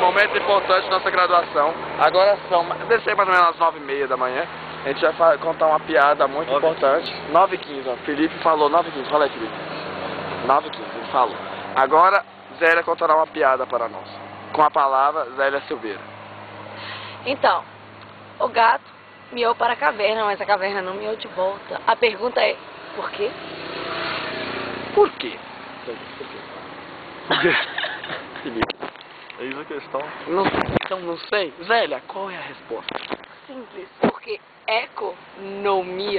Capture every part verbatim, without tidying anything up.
momento importante da nossa graduação. Agora são, deve ser mais ou menos às nove e meia da manhã. A gente vai contar uma piada muito nove importante. nove e quinze, ó. Felipe falou nove e quinze. Fala aí, Felipe. nove e quinze, ele falou. Agora, Zélia contará uma piada para nós. Com a palavra, Zélia Silveira. Então, o gato miou para a caverna, mas a caverna não miou de volta. A pergunta é, por quê? Por quê? Por quê? Felipe, eis a questão. Não, então não sei. Zélia, qual é a resposta? Simples, porque economia.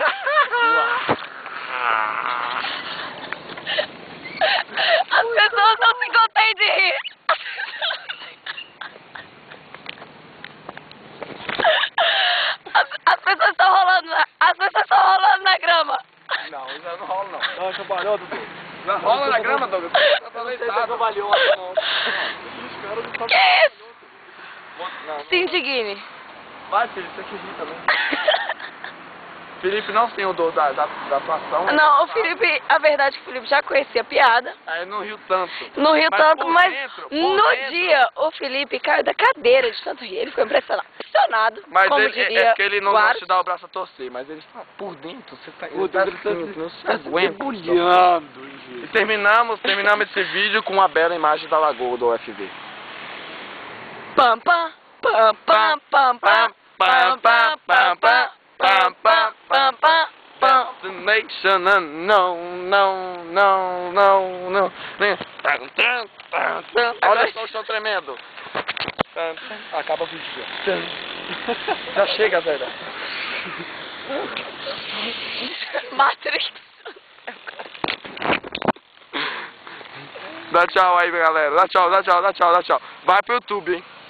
As pessoas não se contêm de rir. As, as pessoas estão rolando, na, as pessoas estão rolando na grama. Não, isso não rola não. Não, chacoalhou, Dudu. Não rola na grama, Douglas. Tá deitado. Chacoalhou, não. Os caras não sabem. Que isso? Não. Se indigne. Vai, Felipe, você que ri também. Felipe não tem o dor da, da, da atuação. Não, o Felipe, a verdade é que o Felipe já conhecia a piada. Aí não riu tanto. Não riu Mas tanto, por mas dentro, por no dentro. dia o Felipe caiu da cadeira de tanto rir. Ele ficou impressionado. Impressionado, Mas como ele, diria é porque ele não gosta Guaros. de dar o braço a torcer, mas ele está por dentro, você tá, Puta, tá ele tá assim, se- não se tá se aguenta. debulhando, E gente. terminamos, terminamos esse vídeo com uma bela imagem da lagoa do U F V. Pam, pam, pam, pam, pam, pam, pam, pam, pam, pam, pam, pam, pam, pam. Destination, não, não, não, não, não. Olha só o chão tremendo. Acaba o vídeo. Já chega, velho. Matrix. Dá tchau aí, galera. Dá tchau, dá tchau, dá tchau, dá tchau. Vai pro YouTube, hein.